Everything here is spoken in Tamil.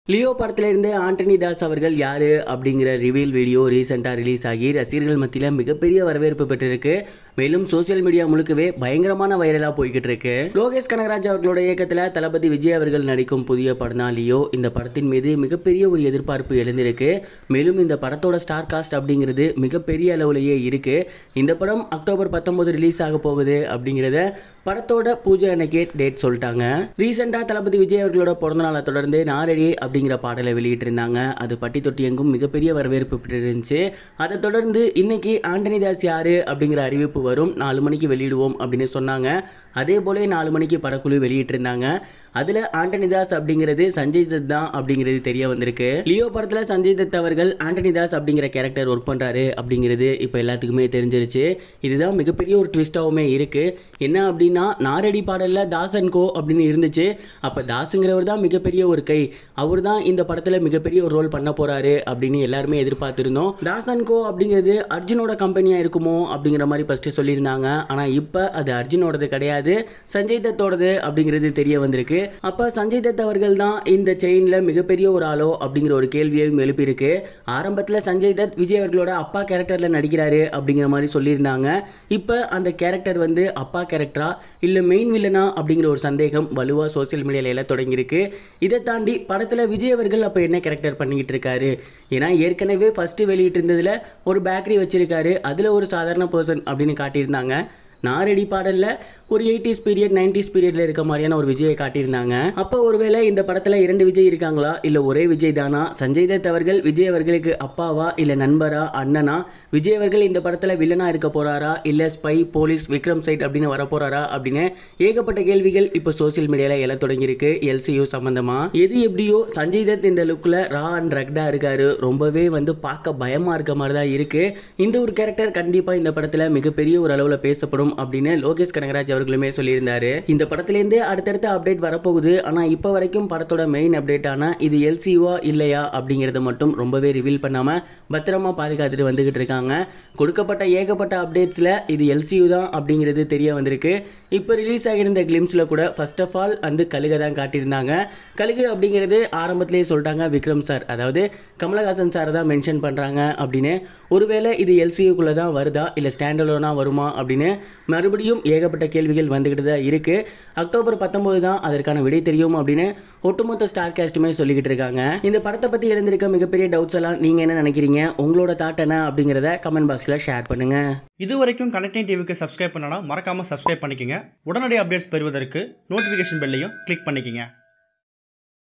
லியோ படத்துல இருந்து ஆண்டனி தாஸ் அவர்கள் யாரு அப்படிங்கிற ரிவீல் வீடியோ ரீசெண்டா ரிலீஸ் ஆகி ரசிகர்கள் மத்தியில் மிகப்பெரிய வரவேற்பு பெற்றிருக்கு. மேலும் சோசியல் மீடியா முழுக்கவே பயங்கரமான வைரலா போய்கிட்டு இருக்கு. லோகேஷ் கனகராஜ் அவர்களோட இயக்கத்துல தளபதி விஜய் அவர்கள் நடிக்கும் புதிய படம் தான் லியோ. இந்த படத்தின் மீது மிகப்பெரிய ஒரு எதிர்பார்ப்பு எழுந்திருக்கு. மேலும் இந்த படத்தோட ஸ்டார் காஸ்ட் அப்படிங்கிறது மிகப்பெரிய அளவுலேயே இருக்கு. இந்த படம் அக்டோபர் 19 ரிலீஸ் ஆக போகுது அப்படிங்கிறத படத்தோட பூஜை அன்னைக்கே டேட் சொல்லிட்டாங்க. ரீசெண்டா தளபதி விஜய் அவர்களோட பிறந்த நாளை தொடர்ந்து நாரடி அப்படிங்கிற பாடலை வெளியிட்டு இருந்தாங்க. அது பட்டி தொட்டி எங்கும் மிகப்பெரிய வரவேற்பு பெற்றிருந்துச்சு. அதை தொடர்ந்து இன்னைக்கு ஆண்டனி தாஸ் யாரு அப்படிங்கிற அறிவிப்பு வரும், 4 மணிக்கு வெளியிடுவோம் அப்படின்னு சொன்னாங்க. அதே போல 4 மணிக்கு படக்குழு வெளியிட்டிருந்தாங்க. அதுல ஆண்டனி தாஸ் அப்படிங்கிறது சஞ்சய் தத் தான் அப்படிங்கிறது தெரிய வந்திருக்கு. லியோ படத்துல சஞ்சய் தத் அவர்கள் ஆண்டனி தாஸ் அப்படிங்கிற கேரக்டர் ஒர்க் பண்றாரு அப்படிங்கிறது இப்போ எல்லாத்துக்குமே தெரிஞ்சிருச்சு. இதுதான் மிகப்பெரிய ஒரு ட்விஸ்டாவுமே இருக்கு. என்ன அப்படின்னா, நாரடி பாடல்ல தாஸ் அண்ட் கோ அப்படின்னு இருந்துச்சு. அப்ப தாஸுங்கிறவர் தான் மிகப்பெரிய ஒரு கை, அவர் தான் இந்த படத்துல மிகப்பெரிய ஒரு ரோல் பண்ண போறாரு அப்படின்னு எல்லாருமே எதிர்பார்த்திருந்தோம். தாஸ் அண்ட் கோ அப்படிங்கிறது அர்ஜுனோட கம்பெனியா இருக்குமோ அப்படிங்கிற மாதிரி ஃபர்ஸ்ட் சொல்லியிருந்தாங்க. ஆனா இப்ப அது அர்ஜுனோடது கிடையாது, சஞ்சய் தத்தோடது அப்படிங்கிறது தெரிய வந்திருக்கு. அப்ப சஞ்சய் தத் அவர்கள் தான் இந்த செயின்ல மிகப்பெரிய ஒரு ஆளோ அப்படிங்கிற ஒரு கேள்வியையும் எழுப்பியிருக்கு. ஆரம்பத்தில் சஞ்சய் தத் விஜய் அவர்களோட அப்பா கேரக்டர்ல நடிக்கிறாரு அப்படிங்கிற மாதிரி சொல்லியிருந்தாங்க. இப்ப அந்த கேரக்டர் வந்து அப்பா கேரக்டரா இல்ல மெயின் வில்லனா அப்படிங்கிற ஒரு சந்தேகம் வலுவா சோசியல் மீடியால எல்லாம் தொடங்கியிருக்கு. இதை தாண்டி படத்துல விஜய் அவர்கள் அப்ப என்ன கேரக்டர் பண்ணிக்கிட்டு இருக்காரு? ஏன்னா ஏற்கனவே ஃபர்ஸ்ட் வெளியிட்டு இருந்ததுல ஒரு பேக்கரி வச்சிருக்காரு, அதுல ஒரு சாதாரண பர்சன் அப்படின்னு காட்டியிருந்தாங்க. நாரடி பாடல்ல ஒரு 80s பீரியட் 90s பீரியட்ல இருக்க மாதிரியான ஒரு விஜயை காட்டியிருந்தாங்க. அப்போ ஒருவேளை இந்த படத்துல 2 விஜய் இருக்காங்களா இல்ல ஒரே விஜய் தானா? சஞ்சய் தத் அவர்கள் விஜய் அவர்களுக்கு அப்பாவா இல்ல நண்பரா அண்ணனா? விஜய் அவர்கள் இந்த படத்துல வில்லனா இருக்க போறாரா இல்ல ஸ்பை போலீஸ் விக்ரம் சைட் அப்படின்னு வர போறாரா அப்படின்னு ஏகப்பட்ட கேள்விகள் இப்போ சோசியல் மீடியால எல்லாம் தொடங்கியிருக்கு. எல்சியூ சம்பந்தமா எது எப்படியோ சஞ்சய் தத் இந்த லுக்ல ரா அண்ட் ரக்டா இருக்காரு. ரொம்பவே வந்து பார்க்க பயமா இருக்க மாதிரி தான் இருக்கு. இந்த ஒரு கேரக்டர் கண்டிப்பா இந்த படத்துல மிகப்பெரிய ஒரு அளவுல பேசப்படும் அப்படின்னு லோகேஷ் கனகராஜ் அவர்களுமே சொல்லியிருந்தாரு. இந்த படத்திலேருந்து அடுத்தடுத்த அப்டேட் வரப்போகுது. ஆனா இப்போ வரைக்கும் படத்தோட மெயின் அப்டேட் ஆனா இது எல்சியூவா இல்லையா அப்படிங்கறத மட்டும் ரொம்பவே ரிவீல் பண்ணாம பத்திரமா பாதுகாத்துட்டு வந்துகிட்டு இருக்காங்க. கொடுக்கப்பட்ட ஏகப்பட்ட அப்டேட்ஸ்ல இது எல்சியூ தான் அப்படிங்கிறது தெரிய வந்திருக்கு. இப்போ ரிலீஸ் ஆகியிருந்த கிளிம்ஸ்ல கூட ஃபர்ஸ்ட் ஆஃப் ஆல் வந்து கழுகை தான் காட்டியிருந்தாங்க. கழுகு அப்படிங்கிறது ஆரம்பத்திலேயே சொல்லிட்டாங்க விக்ரம் சார், அதாவது கமலஹாசன் சார் தான் மென்ஷன் பண்றாங்க அப்படின்னு. ஒருவேளை இது எல்சியூக்குள்ள தான் வருதா இல்ல ஸ்டாண்டலோனா வருமா அப்படின்னு மறுபடியும் ஏகப்பட்ட கேள்விகள் வந்துகிட்டு தான் இருக்கு. அக்டோபர் 19 தான் அதற்கான விடை தெரியும் அப்படின்னு ஒட்டுமொத்த ஸ்டார் காஸ்ட்டுமே சொல்லிக்கிட்டு இருக்காங்க. இந்த படத்தை பத்தி எழுந்திருக்க மிகப்பெரிய டவுட்ஸ் எல்லாம் நீங்க என்ன நினைக்கிறீங்க? உங்களோட தாட் என்ன அப்படிங்கிறத கமெண்ட் பாக்ஸ்ல ஷேர் பண்ணுங்க. இதுவரைக்கும் கனெக்டிங் டிவிக்கு சப்ஸ்கிரைப் பண்ணனா மறக்காம சப்ஸ்கிரைப் பண்ணிக்கங்க. உடனடி அப்டேட்ஸ் பெறுவதற்கு நோட்டிபிகேஷன் பெல்லையும் கிளிக் பண்ணிக்கங்க.